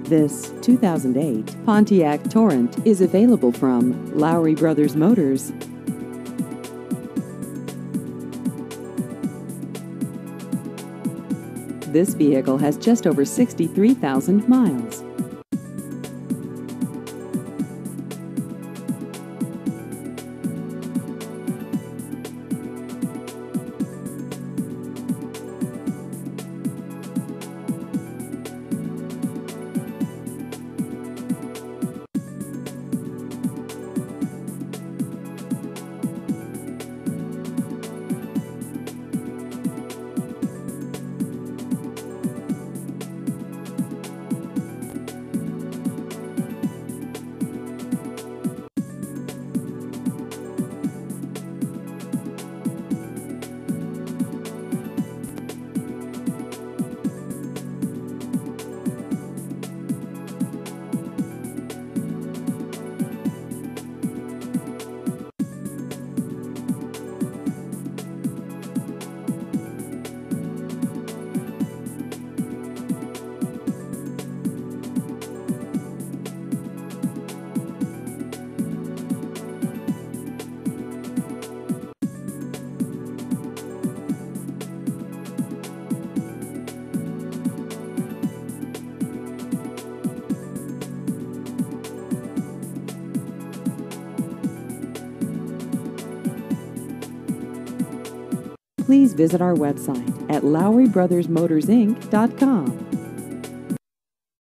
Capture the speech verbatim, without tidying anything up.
This two thousand eight Pontiac Torrent is available from Lowry Brothers Motors. This vehicle has just over sixty-three thousand miles. Please visit our website at Lowry Brothers Motors Inc dot com.